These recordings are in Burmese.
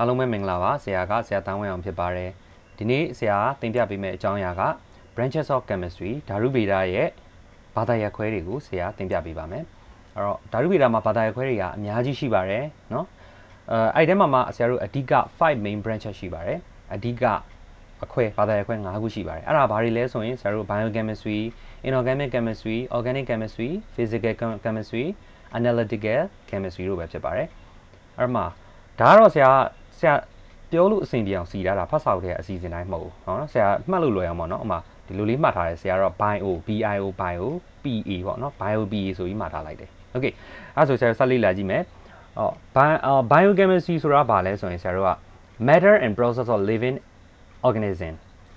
အားလုံးပဲမင်္ဂလာပါဆရာကဆရာတန်းဝင်းအောင်ဖြစ်ပါတယ်ဒီနေ့ဆရာသင်ပြပေးမယ့်အကြောင်းအရာက branches of chemistry ဓာတုဗေဒရဲ့ဘာသာရပ်ခွဲတွေကိုဆရာသင်ပြပေးပါမယ်အဲ့တော့ဓာတုဗေဒမှာဘာသာရပ်ခွဲတွေကအများကြီးရှိပါတယ်เนาะအဲ့ဒီထဲမှာဆရာတို့အဓိက5 main branches ရှိပါတယ်အဓိကအခွဲဘာသာရပ်ခွဲ5ခုရှိပါတယ်အဲ့ဒါဘာတွေလဲဆိုရင်ဆရာတို့ biochemistry inorganic chemistry organic chemistry physical chemistry analytical chemistry တို့ပဲဖြစ်ပါတယ်အဲ့မှာဒါကတော့ဆရာပြောလို့အဆင်ပြေအောင်စီထားတာဖတ်စာအုပ်ထဲအစီအစဉ်တိုင်းမဟုတ်ဘူးเนาะဆရာမှတ်လို့လွယ်အောင်ပေါ့เนาะဥမာဒီလိုလေးမှတ်ထားတယ်ဆရာတော့ bio PA ပေါ့เนาะ bio PA ဆိုပြီးမှတ်ထားလိုက်တယ်โอเคအဲ့ဆိုဆရာဆက်လေးလာကြည့်မယ်biochemistry ဆိုတာဘာလဲဆိုရင်ဆရာတို့က matter and process of living organism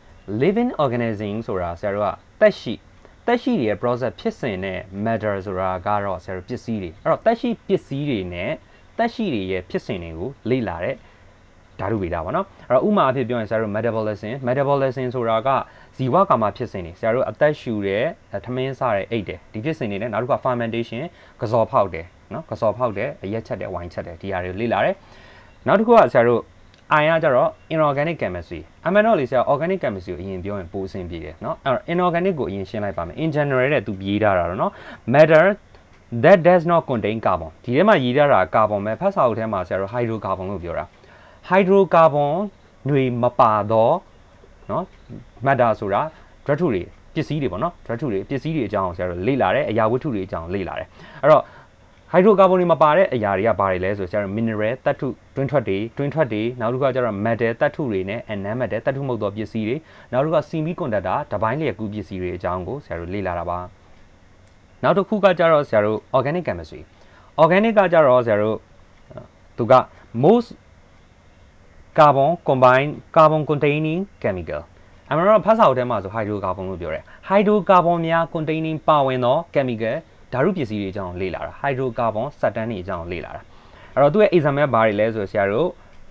ဆိုတာဆရာတို့ကသက်ရှိတွေရဲ့ process ဖြစ်စဉ်နဲ့ matter ဆိုတာကတော့ဆရာတို့ပစ္စည်းတွေအဲ့တော့သက်ရှိပစ္စည်းတွေနဲ့သက်ရှိတွေရဲ့ဖြစ်စဉ်တွေကိုလေ့လာတဲ့ဓာတုဗေဒပေါ့နော်အဲ့တော့ဥပမာအဖြစ်ပြောရင်ဆရာတို့ metabolism ဆိုတာကဇီဝကာမဖြစ်စဉ်တွေဆရာတို့အသက်ရှူတဲ့ထမင်းစားတဲ့အိတ်တယ်ဒီဖြစ်စဉ်တွေနဲ့နောက်တစ်ခါ fermentation ကစော်ဖောက်တယ်နော်ကစော်ဖောက်တယ်အရက်ချက်တယ်ဝိုင်ချက်တယ်ဒီဟာတွေလေ့လာတယ်နောက်တစ်ခုကဆရာတို့ion ကကြတော့ inorganic chemistry အမှန်တော့လေဆရာ organic chemistry ကိုအရင်ပြောရင်ပိုအဆင်ပြေတယ်เนาะအဲ့တော့ inorganic ကိုအရင်ရှင်းလိုက်ပါမယ် in general တဲ့သူရေးထားတာတော့เนาะ matter that does not contain carbon ဒီထဲမှာရေးထားတာကာဗွန်ပဲဖတ်စာအုပ်ထဲမှာဆရာတို့ hydrocarbon လို့ပြောတာ hydrocarbon တွေမပါတော့เนาะ matter ဆိုတာဓာတုတွေပစ္စည်းတွေပေါ့เนาะဓာတုတွေပစ္စည်းတွေအကြောင်းဆရာတို့လေ့လာတယ်အရာဝတ္ထုတွေအကြောင်းလေ့လာတယ်အဲ့တော့hydrocarbon တွေမပါတဲ့အရာတွေကဘာတွေလဲဆိုဆရာတို့ mineral သတ္တုတွင်းထွက်တွေနောက်တစ်ခါကျတော့ metal သတ္တုတွေနဲ့ non metal သတ္တုမဟုတ်သောပစ္စည်းတွေနောက်တစ်ခါ semiconductor တပိုင်းလျက်ကူးပစ္စည်းတွေအကြောင်းကိုဆရာတို့လေ့လာတာပါနောက်တစ်ခုကကျတော့ဆရာတို့ organic chemistry organic ကကျတော့ဆရာတို့သူက most carbon containing chemical အမှန်တော့ဖတ်စာအုပ်ထဲမှာဆို hydrocarbon လို့ပြောတယ် hydrocarbon များ containing ပါဝင်သော chemical ဓာတုပစ္စည်းတွေအကြောင်းလေ့လာတာ hydrocarbon စက်တန်းတွေအကြောင်းလေ့လာတာအဲ့တော့သူရဲ့ example ဘာတွေလဲဆိုဆရာတို့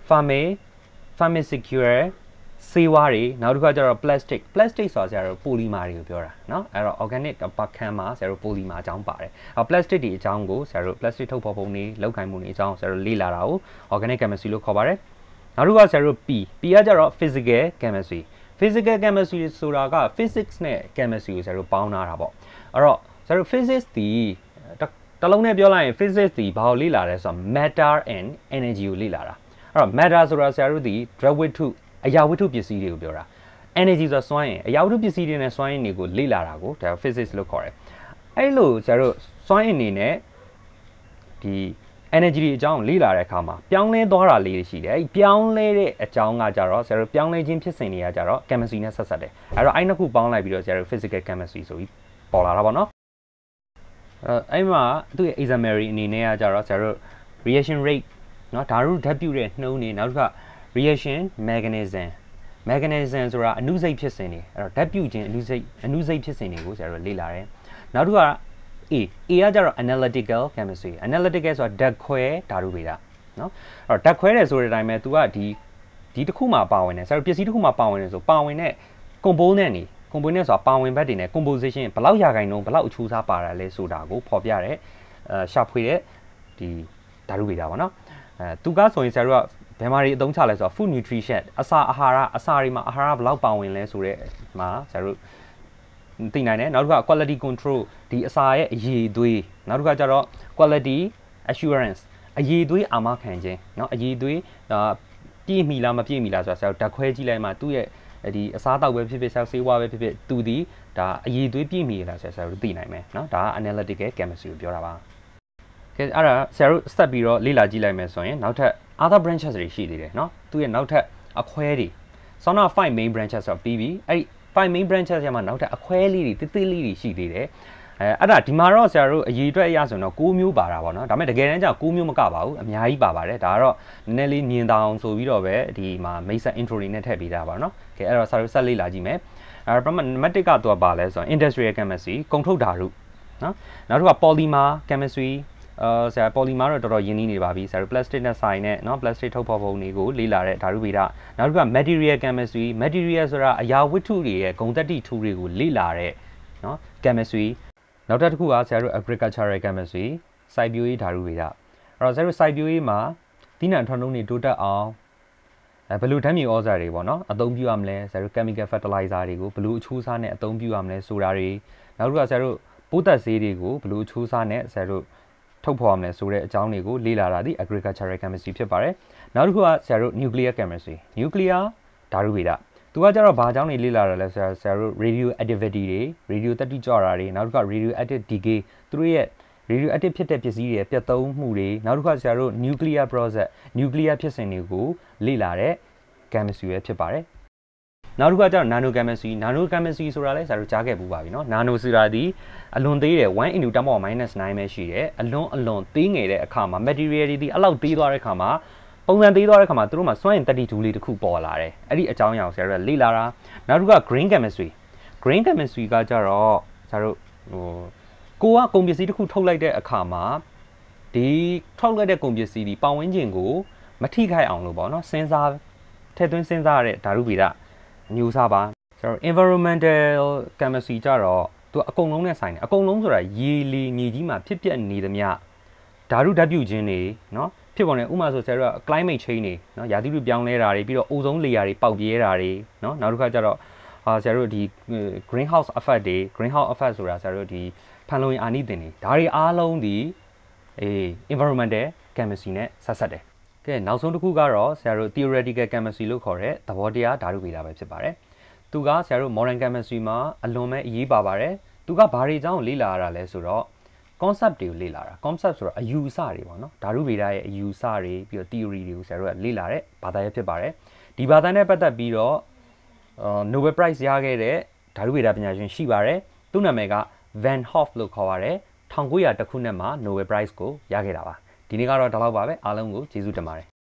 pharmaceutical ဆေးဝါးတွေနောက်တစ်ခါကျတော့ plastic ဆိုတာဆရာတို့ polymer တွေကိုပြောတာเนาะအဲ့တော့ organic ပတ်ခန်းမှာဆရာတို့ polymer အကြောင်းပါတယ်အဲ့ plastic တွေအကြောင်းကိုဆရာတို့ plastic ထုတ်ဖော်ပုံတွေလောက်ကိုင်းမှုတွေအကြောင်းဆရာတို့လေ့လာတာကို organic chemistry လို့ခေါ်ပါတယ်နောက်တစ်ခါဆရာတို့ P ကကျတော့ physical chemistry ဆိုတာက physics နဲ့ chemistry ကိုဆရာတို့ပေါင်းထားတာပေါ့အဲ့တော့ဆရာတို့ physics ဒီတလုံးနဲ့ပြောလိုက်ရင် physics ဒီဘာကိုလေ့လာလဲဆိုတော့ matter and energy ကိုလေ့လာတာအဲ့တော့ matter ဆိုတာဆရာတို့ဒီ drug ဝတ္ထုအရာဝတ္ထုပစ္စည်းတွေကိုပြောတာ energy ဆိုတာစွမ်းအင်အရာဝတ္ထုပစ္စည်းတွေနဲ့စွမ်းအင်တွေကိုလေ့လာတာကိုဒါ physics လို့ခေါ်တယ်အဲ့လိုဆရာတို့စွမ်းအင်နေနဲ့ဒီ energy တွေအကြောင်းလေ့လာတဲ့အခါမှာပြောင်းလဲသွားတာလေးတွေရှိတယ်အဲ့ပြောင်းလဲတဲ့အကြောင်းကကြတော့ဆရာတို့ပြောင်းလဲခြင်းဖြစ်စဉ်တွေကကြတော့ chemistry နဲ့ဆက်တယ်အဲ့တော့အဲ့နှစ်ခုပေါင်းလိုက်ပြီးတော့ဆရာတို့ physical chemistry ဆိုပြီးပေါ်လာတာပေါ့နော်အဲ့မှာသူ့ရဲ့ example အနေနဲ့ကကြတော့ဆရာတို့ reaction rate เนาะဓာတုဓာတ်ပြုတဲ့နှုန်းတွေနောက်တစ်ခါ reaction mechanism ဆိုတာအနုစိတ်ဖြစ်စဉ်တွေအဲ့တော့ဓာတ်ပြုခြင်းအနုစိတ်ဖြစ်စဉ်တွေကိုဆရာတို့လေ့လာတယ်နောက်တစ်ခါA ကကြတော့ analytical chemistry analytical ဆိုတာဓာတ်ခွဲဓာတုဗေဒเนาะအဲ့တော့ဓာတ်ခွဲတယ်ဆိုတဲ့အတိုင်းပဲ तू ကဒီတစ်ခုမှာပါဝင်တယ်ဆရာတို့ပစ္စည်းတစ်ခုမှာပါဝင်တယ်ဆိုပါဝင်တဲ့ component ဆိုတာပါဝင်ဘက်တွေနဲ့ composition ဘယ်လောက်ရာခိုင်နှုန်းဘယ်လောက်အချိုးအစားပါတာလဲဆိုတာကိုဖော်ပြတဲ့ရှာဖွေတဲ့ဒီဓာတုဗေဒပေါ့နော်သူကဆိုရင်ဆရာတို့ကဘယ်မှာတွေအသုံးချလဲဆိုတော့ food nutrition အစာတွေမှာအာဟာရဘယ်လောက်ပါဝင်လဲဆိုတဲ့မှာဆရာတို့သိနိုင်တယ်နောက်တစ်ခါ quality control ဒီအစာရဲ့အရည်အသွေးနောက်တစ်ခါကျတော့ quality assurance အရည်အသွေးအာမခံခြင်းเนาะအရည်အသွေးပြည့်မီလားမပြည့်မီလားဆိုတာဆရာတို့ဓာတ်ခွဲကြည့်လိုက်မှသူ့ရဲ့ဒီအစားတောက်ပဲဖြစ်ဖြစ်ဆေးဝါးပဲဖြစ်ဖြစ်သူဒီဒါအရည်အသွေးပြည့်မီလားဆရာတို့သိနိုင်မယ်เนาะဒါက analytical chemistry ကိုပြောတာပါကဲအဲ့ဒါဆရာတို့ဆက်ပြီးတော့လေ့လာကြည့်လိုက်မယ်ဆိုရင်နောက်ထပ် other branches တွေရှိသေးတယ်เนาะသူရဲ့နောက်ထပ်အခွဲတွေဆောင်းတော့ 5 main branches ဆိုတော့ပြီးပြီအဲ့5 main branches ရမှာနောက်ထပ်အခွဲလေးတွေတိတိလေးတွေရှိသေးတယ်အဲ့ဒါဒီမှာတော့ဆရာတို့အရေးအတွက်အရဆိုတော့6မျိုးပါတာပေါ့နော်ဒါပေမဲ့တကယ်တမ်းကျ6မျိုးမကပါဘူးအများကြီးပါပါတယ်ဒါကတော့နည်းနည်းလေးမြင်တောင်ဆိုပြီးတော့ပဲဒီမှာ basic intro တွေနဲ့ထည့်ပေးတာပါနော်ကဲအဲ့တော့ဆရာတို့ဆက်လေ့လာကြည့်မယ်အဲ့ပထမ name ကတော့ပါလဲဆိုတော့ industrial chemistry ကုန်ထုတ်ဓာတုနော်နောက်တစ်ခါ polymer chemistry ဆရာ polymer တော့တော်တော်ရင်းနှီးနေပါပြီဆရာတို့ plastic နဲ့ဆိုင်နဲ့เนาะ plastic ထုတ်ဖော်ပုံတွေကိုလေ့လာတဲ့ဓာတုဗေဒနောက်တစ်ခါ material chemistry material ဆိုတာအရာဝတ္ထုတွေရဲ့ဂုဏ်သတ္တိထူတွေကိုလေ့လာတဲ့เนาะ chemistry နောက်တစ်ခုကဆရာတို့ agricultural chemistry စိုက်ပျိုးရေးဓာတုဗေဒအဲ့တော့ဆရာတို့စိုက်ပျိုးရေးမှာသီးနှံထွက်နှုန်းတွေတိုးတက်အောင်ဘယ်လိုဓာတ်မြေဩဇာတွေပေါ့နော်အသုံးပြုရမလဲဆရာတို့ chemical fertilizer တွေကိုဘယ်လိုအချိုးအစားနဲ့အသုံးပြုရမလဲဆိုတာတွေနောက်တစ်ခါဆရာတို့ပိုးသက်ဆေးတွေကိုဘယ်လိုအချိုးအစားနဲ့ဆရာတို့ထုတ်ဖော်ရမလဲဆိုတဲ့အကြောင်းတွေကိုလေ့လာတာဒီ agricultural chemistry ဖြစ်ပါတယ်နောက်တစ်ခုကဆရာတို့ nuclear chemistry nuclear ဓာတုဗေဒသူကကြတော့ဘာအကြောင်းတွေလေ့လာတာလဲဆရာတို့ radioactivity တွေ radio တတိကြွတာတွေနောက်တစ်ခါ radioactive decay သူတို့ရဲ့ radioactive ဖြစ်တဲ့ပစ္စည်းတွေပြတ်သုံးမှုတွေနောက်တစ်ခါဆရာတို့ nuclear process nuclear ဖြစ်စဉ်တွေကိုလေ့လာတဲ့ chemistry ပဲဖြစ်ပါတယ်နောက်တစ်ခါကျတော့ nano chemistry ဆိုတာလဲဆရာတို့ကြားခဲ့ပူပါပြီเนาะ nano ဆိုတာဒီအလွန်သေးတယ်1 × 10⁻⁻9ပဲရှိတယ်အလွန်သေးငယ်တဲ့အခါမှာ material တွေဒီအဲ့လောက်သေးသွားတဲ့အခါမှာပုံစံသေးသွားတဲ့အခါမှာသူတို့မှာစွမ်းအင်တက်တီတူလေးတစ်ခုပေါ်လာတယ်အဲ့ဒီအကြောင်းအရာကိုဆရာတို့လေ့လာတာနောက်တစ်ခါ green chemistry ကကြတော့ဆရာတို့ကိုကကုန်ပစ္စည်းတစ်ခုထုတ်လိုက်တဲ့အခါမှာဒီထုတ်လိုက်တဲ့ကုန်ပစ္စည်းဒီပတ်ဝန်းကျင်ကိုမထိခိုက်အောင်လို့ပေါ့เนาะထည့်သွင်းစဉ်းစားရတဲ့ဓာတုဗေဒမျိုးစားပါဆိုတော့ environmental chemistry ကြတော့သူအကုန်လုံးနဲ့ဆိုင်တယ်အကုန်လုံးဆိုတာရေလေမြေကြီးမှာဖြစ်ပျက်နေသမျှဓာတုဓာတ်ပြုခြင်းတွေเนาะဖြစ်ပေါ်နေဥပမာဆိုဆရာတို့က climate change တွေเนาะရာသီဥတုပြောင်းလဲတာတွေပြီးတော့ ozone layer တွေပေါက်ပြဲတာတွေเนาะနောက်တစ်ခါကျတော့ဆရာတို့ဒီ greenhouse effect ဆိုတာဆရာတို့ဒီဖန်လုံအိမ်အာနိသင်တွေဒါတွေအားလုံးဒီenvironmental chemistry နဲ့ဆက်ဆက်တယ်ကဲနောက်ဆုံးတစ်ခုကတော့ဆရာတို့ theoretical chemistry လို့ခေါ်တဲ့သဘောတရားဓာတုဗေဒပဲဖြစ်ပါတယ်သူကဆရာတို့ modern chemistry မှာအလွန်ပဲအရေးပါပါတယ်သူကဘာတွေအကြောင်းလေ့လာရတာလဲဆိုတော့ concept တွေကိုလေ့လာတာ concept ဆိုတော့အယူအဆတွေပေါ့နော်ဓာတုဗေဒရဲ့အယူအဆတွေပြီးတော့ theory တွေကိုဆရာတို့ကလေ့လာတဲ့ဘာသာရပ်ဖြစ်ပါတယ်ဒီဘာသာနဲ့ပတ်သက်ပြီးတော့Nobel Prize ရခဲ့တဲ့ဓာတုဗေဒပညာရှင်ရှိပါတယ်သူ့နာမည်က Van Hoff လို့ခေါ်ပါတယ်1900ခုနှစ်မှာ Nobel Prize ကိုရခဲ့တာပါဒီနေ့ကတော့ဒီလောက်ပါပဲအားလုံးကိုကျေးဇူးတင်ပါတယ်